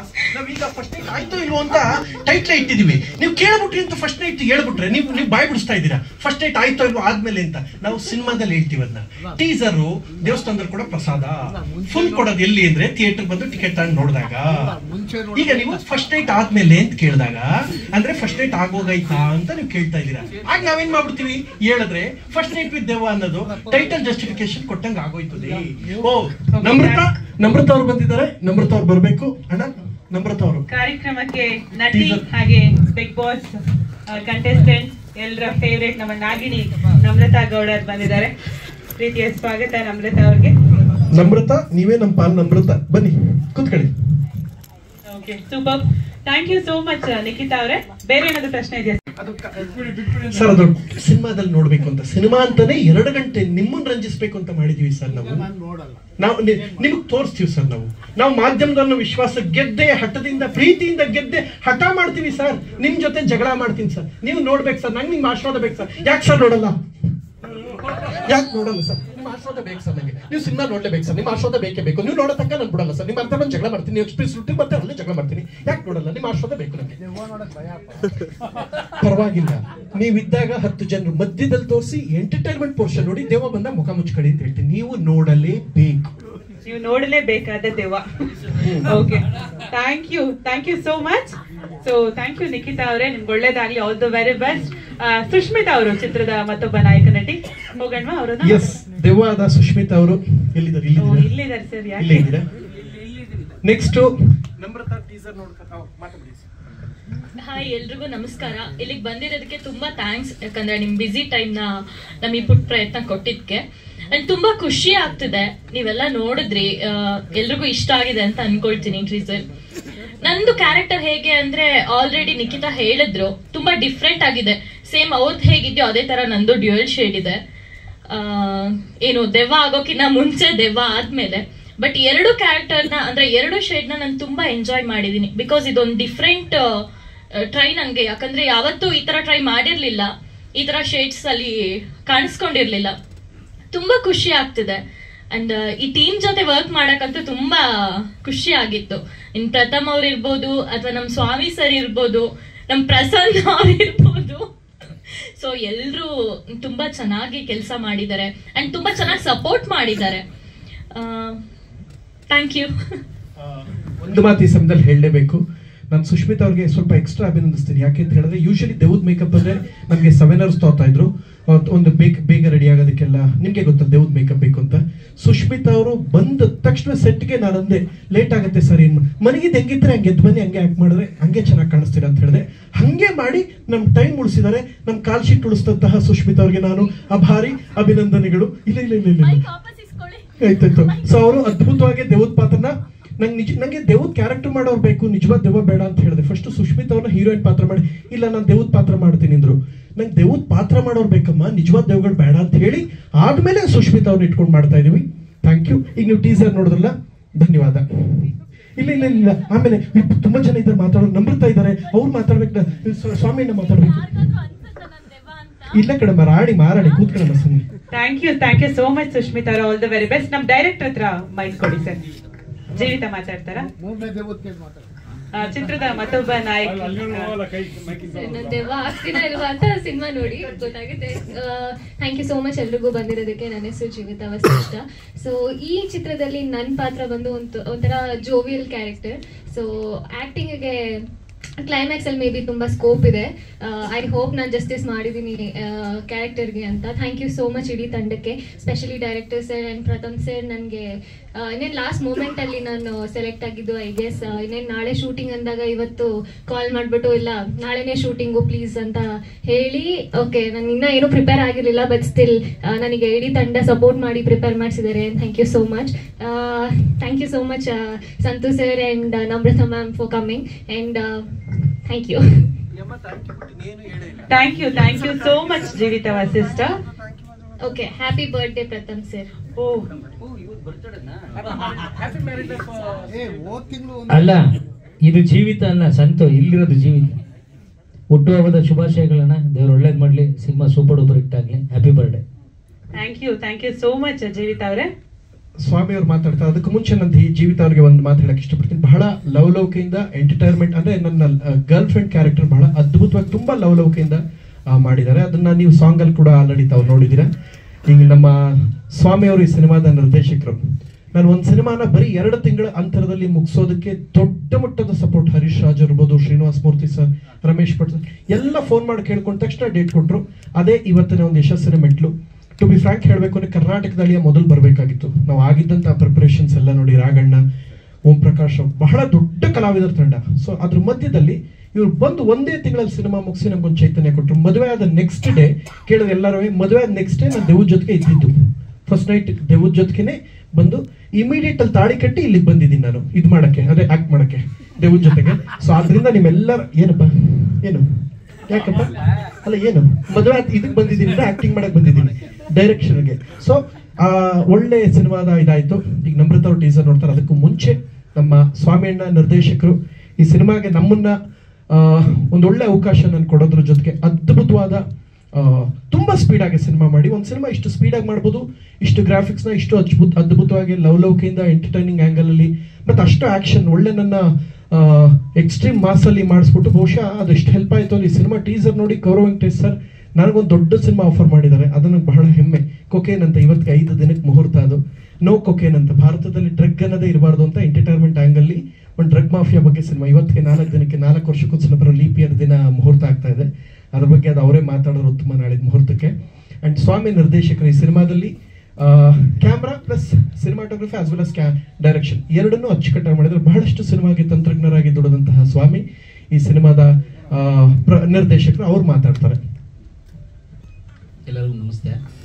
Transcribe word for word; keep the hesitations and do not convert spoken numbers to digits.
ನಾವೀಗ first night ಆಯ್ತು ಇಲ್ವೋ ಅಂತ ಟೈಟ್ಲೇ ಇಟ್ಟಿದೀವಿ. ನೀವು ಕೇಳ್ಬಿಟ್ರಿ ಅಂತ ಫಸ್ಟ್ ನೈಟ್ ಹೇಳ್ಬಿಟ್ರೆ ನೀವು ನೀವು ಬಾಯ್ ಬಿಡಿಸ್ತಾ ಇದ್ದೀರಾ. ಫಸ್ಟ್ ನೈಟ್ ಆಯ್ತು ಇಲ್ವೋ ಆದ್ಮೇಲೆ ಅಂತ ನಾವು ಸಿನಿಮಾದಲ್ಲಿ ಹೇಳ್ತೀವಿ ಅದನ್ನ. ಟೀಸರು ದೇವಸ್ಥಾನದಲ್ಲಿ ಕೂಡ ಪ್ರಸಾದ, ಫುಲ್ ಕೊಡೋದು ಎಲ್ಲಿ ಅಂದ್ರೆ ಥಿಯೇಟರ್ ಬಂದು ಟಿಕೆಟ್ ತಗೊಂಡು ನೋಡಿದಾಗ. ಈಗ ನೀವು ಫಸ್ಟ್ ನೈಟ್ ಆದ್ಮೇಲೆ ಅಂತ ಕೇಳಿದಾಗ ಅಂದ್ರೆ ಫಸ್ಟ್ ನೈಟ್ ಆಗೋಗೈತಾ ಅಂತ ನೀವು ಕೇಳ್ತಾ ಇದ್ದೀರಾ. ಆಗ ನಾವೇನ್ ಮಾಡ್ಬಿಡ್ತೀವಿ ಹೇಳಿದ್ರೆ ಫಸ್ಟ್ ನೈಟ್ ವಿತ್ ದೇವ ಅನ್ನೋದು ಟೈಟಲ್ ಜಸ್ಟಿಫಿಕೇಶನ್ ಕೊಟ್ಟಂಗೆ ಆಗೋಯ್ತದೆ. ಓ ನಮ್ರತ ನಮ್ರತ ಅವ್ರು ಬಂದಿದ್ದಾರೆ, ನಮ್ರತ ಅವ್ರು ಬರ್ಬೇಕು. ಅಣ್ಣ ನಮ್ರತ ಅವರು ಕಾರ್ಯಕ್ರಮಕ್ಕೆ ನಟಿ ಹಾಗೆ ಬಿಗ್ ಬಾಸ್ ಕಂಟೆಸ್ಟೆಂಟ್ ಎಲ್ಲರ ಫೇವರೇಟ್ ನಮ್ಮ ನಾಗಿಣಿ ನಮ್ರತಾ ಗೌಡರ್ ಬಂದಿದ್ದಾರೆ. ಪ್ರೀತಿಯ ಸ್ವಾಗತ ನಮ್ರತಾ ಅವ್ರಿಗೆ. ನಮ್ರತ ನೀವೇ ನಮ್ಮ ಪಾಲ್ ನಮ್ರತ, ಬನ್ನಿ ಕೂತ್ಕೊಳ್ಳಿ. Okay super, thank you so much Nikhitha ಅವರೇ. ಬೇರೆ ಏನಾದ್ರು ಪ್ರಶ್ನೆ ಇದೆಯಾ ಸರ್? ಅದು ಸಿನಿಮಾದಲ್ಲಿ ನೋಡ್ಬೇಕು ಅಂತ, ಸಿನಿಮಾ ಅಂತಾನೆ ಎರಡು ಗಂಟೆ ನಿಮ್ಮನ್ನ ರಂಜಿಸ್ಬೇಕು ಅಂತ ಮಾಡಿದೀವಿ ಸರ್. ನಾವು ನಾವು ನಿಮಗ್ ತೋರಿಸ್ತೀವಿ ಸರ್. ನಾವು ನಾವು ಮಾಧ್ಯಮದನ್ನು ವಿಶ್ವಾಸ ಗೆದ್ದೆ, ಹಠದಿಂದ ಪ್ರೀತಿಯಿಂದ ಗೆದ್ದೆ ಹಠ ಮಾಡ್ತೀವಿ ಸರ್. ನಿಮ್ ಜೊತೆ ಜಗಳ ಮಾಡ್ತೀನಿ ಸರ್. ನೀವು ನೋಡ್ಬೇಕು ಸರ್, ನಂಗೆ ನಿಮ್ ಆಶೀರ್ವಾದ ಬೇಕು ಸರ್. ಯಾಕೆ ಸರ್ ನೋಡಲ್ಲ? ಯಾಕೆ ನೋಡಲ್ಲ ಸರ್? ನಿಮ್ಮ ಆಶೀರ್ವಾದ ಬೇಕು ಸರ್ ನನಗೆ. ನೀವು ಸಿನಿಮಾ ನೋಡ್ಲೇಬೇಕು ಸರ್, ನಿಮ್ಮ ಆಶೀರ್ವಾದ ಬೇಕೇ ಬೇಕು. ನೀವು ನೋಡೋ ತನಕ ನಾನು ಬಿಡಲ್ಲ ಸರ್. ನಿಮ್ಮ ಅಂತ ನಾನು ಜಗಳ ಮಾಡ್ತೀನಿ, ಎಕ್ಸ್ಪ್ರೆಸ್ ರೂಟಿ ಮತ್ತೆ ಅಲ್ಲೇ ಜಗಳ ಮಾಡ್ತೀನಿ. ಯಾಕೆ ನೋಡಲ್ಲ? ನಿಮ್ಮ ಆಶೀರ್ವಾದ ಬೇಕು ನನಗೆ. ಪರವಾಗಿಲ್ಲ, ನೀವಿದ್ದಾಗ ಹತ್ತು ಜನರು ಮಧ್ಯದಲ್ಲಿ ತೋರಿಸಿ ಎಂಟರ್ಟೈನ್ಮೆಂಟ್ ಪೋರ್ಷನ್ ನೋಡಿ, ದೇವ ಬಂದ ಮುಖ ಮುಚ್ಕಡಿ ಅಂತ ಹೇಳ್ತೀನಿ. ನೀವು ನೋಡಲೇಬೇಕು, ನೀವು ನೋಡಲೇಬೇಕಾದ ದೇವ. Okay, thank you thank you so much. So thank you Nikhitha ಅವರೇ, ನಿಮ್ಗೆ ಒಳ್ಳೇದಾಗ್ಲಿ, all the very best. Sushmitha ಅವರು ಚಿತ್ರದ ಮತ್ತೊಬ್ಬ ನಾಯಕ ನಟಿ, ಹೋಗೋಣ ಅವರು. ಎಸ್, ದೇವಾದ ಸುಷ್ಮಿತಾ ಅವರು ಎಲ್ಲಿದ್ದಾರೆ? ಇಲ್ಲಿದ್ದಾರೆ ಸರ್. ಇಲ್ಲೇ ಇದ್ದೀರಾ? ನೆಕ್ಸ್ಟ್ ನಮ್ರತಾ ಟೀಸರ್ ನೋಡ್ತಾ ಮಾತಾಡಿ. ಹಾಯ್, ಎಲ್ರಿಗೂ ನಮಸ್ಕಾರ. ಇಲ್ಲಿಗೆ ಬಂದಿರೋದಕ್ಕೆ ತುಂಬಾ ಥ್ಯಾಂಕ್ಸ್, ಯಾಕಂದ್ರೆ ನಿಮ್ ಬಿಸಿ ಟೈಮ್ ನ ನಮಗೆ ಪುಟ್ ಪ್ರಯತ್ನ ಕೊಟ್ಟಿದ್ಕೆ. ಅಂಡ್ ತುಂಬಾ ಖುಷಿ ಆಗ್ತಿದೆ. ನೀವೆಲ್ಲ ನೋಡಿದ್ರಿ, ಎಲ್ರಿಗೂ ಇಷ್ಟ ಆಗಿದೆ ಅಂತ ಅನ್ಕೊಳ್ತೀನಿ ಟೀಸರ್. ನಂದು ಕ್ಯಾರೆಕ್ಟರ್ ಹೇಗೆ ಅಂದ್ರೆ ಆಲ್ರೆಡಿ ನಿಖಿತಾ ಹೇಳಿದ್ರು, ತುಂಬಾ ಡಿಫ್ರೆಂಟ್ ಆಗಿದೆ. ಸೇಮ್ ಅವ್ರದ್ದು ಹೇಗಿದ್ಯೋ ಅದೇ ತರ ನಂದು ಡ್ಯೂಯಲ್ ಶೇಡ್ ಇದೆ. ಏನು ದೆವ್ವ ಆಗೋಕಿನ್ನ ಮುಂಚೆ, ದೆವ್ವ ಆದ್ಮೇಲೆ. ಬಟ್ ಎರಡು ಕ್ಯಾರೆಕ್ಟರ್ ನ ಅಂದ್ರೆ ಎರಡು ಶೇಡ್ ನ ನಾನು ತುಂಬಾ ಎಂಜಾಯ್ ಮಾಡಿದೀನಿ. ಬಿಕಾಸ್ ಇದೊಂದು ಡಿಫ್ರೆಂಟ್ ಟ್ರೈ ನಂಗೆ, ಯಾಕಂದ್ರೆ ಯಾವತ್ತೂ ಈ ತರ ಟ್ರೈ ಮಾಡಿರ್ಲಿಲ್ಲ, ಈ ತರ ಶೇಡ್ಸ್ ಅಲ್ಲಿ ಕಾಣಿಸ್ಕೊಂಡಿರ್ಲಿಲ್ಲ. ತುಂಬಾ ಖುಷಿ ಆಗ್ತಿದೆ. ಅಂಡ್ ಈ ಟೀಮ್ ಜೊತೆ ವರ್ಕ್ ಮಾಡಕ್ಕಂತೂ ತುಂಬಾ ಖುಷಿ ಆಗಿತ್ತು. ಇನ್ ಪ್ರಥಮ್ ಅವ್ರು ಇರ್ಬೋದು, ಅಥವಾ ನಮ್ ಸ್ವಾಮಿ ಸರ್ ಇರ್ಬೋದು, ನಮ್ ಪ್ರಸನ್ನ ಅವ್ರು ಇರ್ಬೋದು. ಸೊ ಎಲ್ರು ತುಂಬಾ ಚೆನ್ನಾಗಿ ಕೆಲಸ ಮಾಡಿದ್ದಾರೆ ಅಂಡ್ ತುಂಬಾ ಚೆನ್ನಾಗಿ ಸಪೋರ್ಟ್ ಮಾಡಿದ್ದಾರೆ. Thank you. ಒಂದು ಮಾತು ಈ ಸಮಯದಲ್ಲಿ ಹೇಳಲೇಬೇಕು, ನಾನು ಸುಷ್ಮಿತಾ ಅವ್ರಿಗೆ ಸ್ವಲ್ಪ ಎಕ್ಸ್ಟ್ರಾ ಅಭಿನಂದಿಸ್ತೀನಿ. ಯಾಕೆ ಅಂತ ಹೇಳಿದ್ರೆ ಯೂಶಲಿ ದೇವ್ದ ಮೇಕಪ್ ಅಂದ್ರೆ ನಮಗೆ ಸೆವೆನ್ ಅವರ್ಸ್ ತೋತಾ ಇದ್ರು ಒಂದು ಬೇಗ ಬೇಗ ರೆಡಿ ಆಗೋದಕ್ಕೆಲ್ಲ. ನಿಮ್ಗೆ ಗೊತ್ತಲ್ಲ ದೇವ್ದ ಮೇಕಪ್ ಬೇಕು ಅಂತ. ಸುಷ್ಮಿತಾ ಅವರು ಬಂದ ತಕ್ಷಣ ಸೆಟ್ಗೆ ನಾನು ಅಂದೆ ಲೇಟ್ ಆಗುತ್ತೆ ಸರ್, ಏನ್ ಮನೆಗಿದ್ದು ಹೆಂಗಿದ್ರೆ ಹಂಗೆ ಎದ್ದು ಬನ್ನಿ, ಹಂಗೆ ಆಕ್ಟ್ ಮಾಡಿದ್ರೆ ಹಂಗೆ ಚೆನ್ನಾಗಿ ಕಾಣಿಸ್ತೀರಾ ಅಂತ ಹೇಳಿದೆ. ಹಂಗೆ ಮಾಡಿ ನಮ್ ಟೈಮ್ ಉಳಿಸಿದ್ದಾರೆ. ನಮ್ ಕಾಲ್ ಶೀಟ್ ಉಳಿಸಿದಂತಹ ಸುಷ್ಮಿತಾ ಅವ್ರಿಗೆ ನಾನು ಅಭಾರಿ ಅಭಿನಂದನೆಗಳು. ಇಲ್ಲ ಇಲ್ಲ ಇಲ್ಲ ಇಲ್ಲ ಆಯ್ತಾಯ್ತು. ಸೊ ಅವರು ಅದ್ಭುತವಾಗಿ ದೇವ್ದ ಪಾತ್ರನ ನಂಗೆ ನಿಜ ನಂಗೆ ದೇವ್ದ ಕ್ಯಾರೆಕ್ಟರ್ ಮಾಡೋರು ಬೇಕು, ನಿಜವಾದ ದೆವ್ವ ಬೇಡ ಅಂತ ಹೇಳಿದೆ. ಫಸ್ಟ್ ಸುಷ್ಮಿತಾ ಅವ್ರನ್ನ ಹೀರೋಯಿನ್ ಪಾತ್ರ ಮಾಡಿ, ಇಲ್ಲ ನಾನು ದೇವ್ದ ಪಾತ್ರ ಮಾಡ್ತೀನಿ ಅಂದ್ರು. ನಂಗೆ ದೇವ್ದ ಪಾತ್ರ ಮಾಡೋರು ಬೇಕಮ್ಮ, ನಿಜವಾದ ದೇವ್ಗಳು ಬೇಡ ಅಂತ ಹೇಳಿ ಆದ್ಮೇಲೆ ಸುಷ್ಮಿತಾ ಅವ್ರನ್ನ ಇಟ್ಕೊಂಡು ಮಾಡ್ತಾ ಇದೀವಿ. Thank you. ಈಗ ನೀವು ಟೀಸರ್ ನೋಡಿದ್ರಲ್ಲ, ಧನ್ಯವಾದ. ಇಲ್ಲ ಇಲ್ಲ ಇಲ್ಲ ಆಮೇಲೆ ತುಂಬಾ ಜನ ಇದ್ದಾರೆ ಮಾತಾಡೋರು, ನಮ್ರತಾ ಇದ್ದಾರೆ, ಅವ್ರು ಮಾತಾಡ್ಬೇಕು, ಸ್ವಾಮಿನ ಮಾತಾಡ್ಬೇಕು. ಇಲ್ಲ ಕಣಮ್ಮ, ರಾಣಿ ಮಾರಾಣಿ ಕೂತ್ಕೊಳ್ಳಮ್ಮ ಸುಮ್ಮನೆ. Thank you thank you so much Sushmitha, all the very best. ನಮ್ ಡೈರೆಕ್ಟರ್ ಹತ್ರ ಮೈಕ್ ಕೊಡಿ ಸರ್. ಜೀವಿತ ಮಾತಾಡ್ತಾರ, ಚಿತ್ರದ ಮತ್ತೊಬ್ಬ ನಾಯಕ. ದೆವ್ವ ಆಗ್ತೀರಾ ಇಲ್ವಾ ಅಂತ ಸಿನಿಮಾ ನೋಡಿ ಗೊತ್ತಾಗುತ್ತೆ. ಥ್ಯಾಂಕ್ ಯು ಸೋ ಮಚ್ ಎಲ್ರಿಗೂ ಬಂದಿರೋದಕ್ಕೆ. ನನ್ನ ಹೆಸರು ಜೀವಿತ ವಸಿಷ್ಠ. ಸೊ ಈ ಚಿತ್ರದಲ್ಲಿ ನನ್ನ ಪಾತ್ರ ಬಂದು ಒಂದು ಒಂಥರ ಜೋವಿಯಲ್ ಕ್ಯಾರೆಕ್ಟರ್. ಸೊ ಆಕ್ಟಿಂಗ್ಗೆ ಕ್ಲೈಮ್ಯಾಕ್ಸ್ ಅಲ್ಲಿ ಮೇ ಬಿ ತುಂಬಾ ಸ್ಕೋಪ್ ಇದೆ. ಐ ಹೋಪ್ ನಾನು ಜಸ್ಟಿಸ್ ಮಾಡಿದ್ದೀನಿ ಕ್ಯಾರೆಕ್ಟರ್ಗೆ ಅಂತ. ಥ್ಯಾಂಕ್ ಯು ಸೋ ಮಚ್ ಇಡೀ ತಂಡಕ್ಕೆ, specially director sir and Pratham sir. ನನಗೆ ಇನ್ನೇನು ಲಾಸ್ಟ್ ಮೂಮೆಂಟ್ ಅಲ್ಲಿ ನಾನು ಸೆಲೆಕ್ಟ್ ಆಗಿದ್ದು ಐ ಗೆಸ್. ಇನ್ನೇನು ನಾಳೆ ಶೂಟಿಂಗ್ ಅಂದಾಗ ಇವತ್ತು ಕಾಲ್ ಮಾಡಿಬಿಟ್ಟು ಇಲ್ಲ ನಾಳೆನೇ ಶೂಟಿಂಗು ಪ್ಲೀಸ್ ಅಂತ ಹೇಳಿ, ಓಕೆ ನಾನು ಇನ್ನೂ ಏನೂ ಪ್ರಿಪೇರ್ ಆಗಿರಲಿಲ್ಲ, ಬಟ್ ಸ್ಟಿಲ್ ನನಗೆ ಇಡೀ ತಂಡ ಸಪೋರ್ಟ್ ಮಾಡಿ ಪ್ರಿಪೇರ್ ಮಾಡಿಸಿದ್ದಾರೆ. Thank you so much. Thank you so much Santhu sir and Namratha ma'am for coming and thank you. Thank you thank you so much Jeevitha Vasishta. Okay, happy birthday Pratham sir. ಓ ಅಲ್ಲ, ಇದು ಜೀವಿತ ಅಲ್ಲ, ಸಂತು. ಇಲ್ಲಿರೋದು ಜೀವಿತ. ಹುಟ್ಟುಹಬ್ಬದ ಶುಭಾಶಯಗಳನ್ನ, ದೇವ್ರು ಒಳ್ಳೇದ್ ಮಾಡ್ಲಿ, ಸಿನಿಮಾ ಸೂಪರ್ ಡೂಪರ್ ಹಿಟ್ ಆಗ್ಲಿ. Happy birthday. Thank you thank you so much Jeevitha ಅವರೇ. ಸ್ವಾಮಿ ಅವ್ರು ಮಾತಾಡ್ತಾರೆ. ಅದಕ್ಕೆ ಮುಂಚೆ ನನ್ನ ಜೀವಿತ ಅವ್ರಿಗೆ ಒಂದು ಮಾತು ಹೇಳಕ್ ಇಷ್ಟಪಡ್ತೀನಿ. ಬಹಳ ಲವಲವಿಕೆಯಿಂದ ಎಂಟರ್ಟೈನ್ಮೆಂಟ್ ಅಂದ್ರೆ ನನ್ನ ಗರ್ಲ್ ಫ್ರೆಂಡ್ ಕ್ಯಾರೆಕ್ಟರ್ ಬಹಳ ಅದ್ಭುತವಾಗಿ ತುಂಬಾ ಲವಲವಿಕೆಯಿಂದ ಮಾಡಿದ್ದಾರೆ. ಅದನ್ನ ನೀವು ಸಾಂಗ್ ಅಲ್ಲಿ ಕೂಡ ಆಲ್ರೆಡಿ ತಾವು ನೋಡಿದ್ದೀರಾ. ಈಗ ನಮ್ಮ ಸ್ವಾಮಿ ಅವರು ಈ ಸಿನಿಮಾದ ನಿರ್ದೇಶಕರು. ನಾನು ಒಂದು ಸಿನಿಮಾನ ಬರೀ ಎರಡು ತಿಂಗಳ ಅಂತರದಲ್ಲಿ ಮುಗಿಸೋದಕ್ಕೆ ದೊಡ್ಡ ಮಟ್ಟದ ಸಪೋರ್ಟ್ ಹರೀಶ್ ರಾಜ್ ಇರ್ಬೋದು, ಶ್ರೀನಿವಾಸ್ ಮೂರ್ತಿ ಸರ್, ರಮೇಶ್ ಭಟ್ ಸರ್ ಎಲ್ಲ ಫೋನ್ ಮಾಡಿ ಕೇಳ್ಕೊಂಡ ತಕ್ಷಣ ಡೇಟ್ ಕೊಟ್ಟರು. ಅದೇ ಇವತ್ತಿನ ಒಂದು ಯಶಸ್ಸಿನ ಮೆಟ್ಲು. ಟು ಬಿ ಫ್ರಾಂಕ್ ಹೇಳಬೇಕು ಅಂದ್ರೆ ಕರ್ನಾಟಕದಲ್ಲಿ ಮೊದಲು ಬರಬೇಕಾಗಿತ್ತು. ನಾವು ಆಗಿದ್ದಂಥ ಪ್ರಿಪರೇಷನ್ಸ್ ಎಲ್ಲ ನೋಡಿ, ರಾಘಣ್ಣ, ಓಂ ಪ್ರಕಾಶ್ ಬಹಳ ದೊಡ್ಡ ಕಲಾವಿದರ ತಂಡ. ಸೊ ಅದ್ರ ಮಧ್ಯದಲ್ಲಿ ಇವ್ರು ಬಂದು ಒಂದೇ ತಿಂಗಳಲ್ಲಿ ಸಿನಿಮಾ ಮುಗಿಸಿ ನಮ್ಗೊಂದು ಚೈತನ್ಯ ಕೊಟ್ಟರು. ಮದುವೆ ಆದ ನೆಕ್ಸ್ಟ್ ಡೇ ಕೇಳಿದ್ರೆ ಎಲ್ಲರೂ ಮದುವೆ ಆದ ನೆಕ್ಸ್ಟ್ ಡೇ ನಾನು ದೇವ್ರ ಜೊತೆಗೆ ಇದ್ದಿದ್ದು. ಫಸ್ಟ್ ನೈಟ್ ದೇವ್ರ ಜೊತೆಗೆ ಬಂದು ಇಮಿಡಿಯೇಟ್ ಅಲ್ಲಿ ತಾಳಿ ಕಟ್ಟಿ ಇಲ್ಲಿಗೆ ಬಂದಿದ್ದೀನಿ ನಾನು ಇದು ಮಾಡಕ್ಕೆ, ಅದೇ ಆಕ್ಟ್ ಮಾಡಕ್ಕೆ ದೇವ್ರ ಜೊತೆಗೆ. ಸೊ ಆದ್ರಿಂದ ನಿಮ್ಮೆಲ್ಲರ ಏನಪ್ಪ ಏನು ಯಾಕಪ್ಪ ಅಲ್ಲ ಏನು ಮದುವೆ ಇದಕ್ಕೆ ಬಂದಿದ್ದೀನಿ, ಆಕ್ಟಿಂಗ್ ಮಾಡಕ್ ಬಂದಿದ್ದೀನಿ ಡೈರೆಕ್ಷನ್ಗೆ. ಸೊ ಆ ಒಳ್ಳೆ ಸಿನಿಮಾದ ಇದಾಯ್ತು. ಈಗ ನಮ್ರತ ಅವ್ರು ಟೀಸರ್ ನೋಡ್ತಾರೆ. ಅದಕ್ಕೂ ಮುಂಚೆ ನಮ್ಮ ಸ್ವಾಮಿ ಅಣ್ಣ ನಿರ್ದೇಶಕರು ಈ ಸಿನಿಮಾಗೆ ನಮ್ಮನ್ನ ಒಂದೊಳ್ಳೆ ಅವಕಾಶ ನಾನು ಕೊಡೋದ್ರ ಜೊತೆಗೆ ಅದ್ಭುತವಾದ ತುಂಬಾ ಸ್ಪೀಡ್ ಆಗಿ ಸಿನಿಮಾ ಮಾಡಿ, ಒಂದು ಸಿನಿಮಾ ಇಷ್ಟು ಸ್ಪೀಡ್ ಆಗಿ ಮಾಡ್ಬೋದು, ಇಷ್ಟು ಗ್ರಾಫಿಕ್ಸ್ ನ ಇಷ್ಟು ಅದ್ಭುತ ಅದ್ಭುತವಾಗಿ ಲವಲವಿಕೆಯಿಂದ ಎಂಟರ್ಟೈನಿಂಗ್ ಆಂಗಲ್ ಅಲ್ಲಿ ಮತ್ತೆ ಅಷ್ಟು ಆಕ್ಷನ್ ಒಳ್ಳೆ ನನ್ನ ಎಕ್ಸ್ಟ್ರೀಮ್ ಮಾಸ್ ಅಲ್ಲಿ ಮಾಡಿಸ್ಬಿಟ್ಟು ಬಹುಶಃ ಅದೆಷ್ಟು ಹೆಲ್ಪ್ ಆಯ್ತು ಅಲ್ಲಿ. ಸಿನಿಮಾ ಟೀಸರ್ ನೋಡಿ ಗೌರವ್ ವೆಂಕಟೇಶ್ ಸರ್ ನನಗೊಂದು ದೊಡ್ಡ ಸಿನಿಮಾ ಆಫರ್ ಮಾಡಿದ್ದಾರೆ. ಅದನ್ನ ಬಹಳ ಹೆಮ್ಮೆ. ಕೊಕೇನ್ ಅಂತ ಇವತ್ತಿಗೆ ಐದು ದಿನಕ್ಕೆ ಮುಹೂರ್ತ. ಅದು ನೋ ಕೊಕೇನ್ ಅಂತ, ಭಾರತದಲ್ಲಿ ಡ್ರಗ್ ಅನ್ನೋದೇ ಇರಬಾರ್ದು ಅಂತ ಎಂಟರ್ಟೈನ್ಮೆಂಟ್ ಆಂಗಲ್ ಒಂದು ಡ್ರಗ್ ಮಾಫಿಯಾ ಬಗ್ಗೆ ಸಿನಿಮಾ. ಇವತ್ತಿಗೆ ನಾಲ್ಕು ದಿನಕ್ಕೆ ನಾಲ್ಕು ವರ್ಷಕ್ಕೊಂದ್ಸಲ ಬರೋ ಲೀಪ್ ಇಯರ್ ದಿನ ಮುಹೂರ್ತ ಆಗ್ತಾ ಇದೆ. ಅದ್ರ ಬಗ್ಗೆ ಅದು ಅವರೇ ಮಾತಾಡೋರು ಉತ್ತಮ ನಾಳಿದ ಮುಹೂರ್ತಕ್ಕೆ. ಅಂಡ್ ಸ್ವಾಮಿ ನಿರ್ದೇಶಕರು ಈ ಸಿನಿಮಾದಲ್ಲಿ camera plus cinematography as well as ಕ್ಯಾ ಡೈರೆಕ್ಷನ್ ಎರಡನ್ನೂ ಅಚ್ಚುಕಟ್ಟಾಗಿ ಮಾಡಿದ್ರೆ. ಬಹಳಷ್ಟು ಸಿನಿಮಾಗೆ ತಂತ್ರಜ್ಞರಾಗಿ ದುಡಿದಂತಹ ಸ್ವಾಮಿ ಈ ಸಿನಿಮಾದ ನಿರ್ದೇಶಕರು ಅವ್ರು ಮಾತಾಡ್ತಾರೆ. ಎಲ್ಲರಿಗೂ ನಮಸ್ತೆ.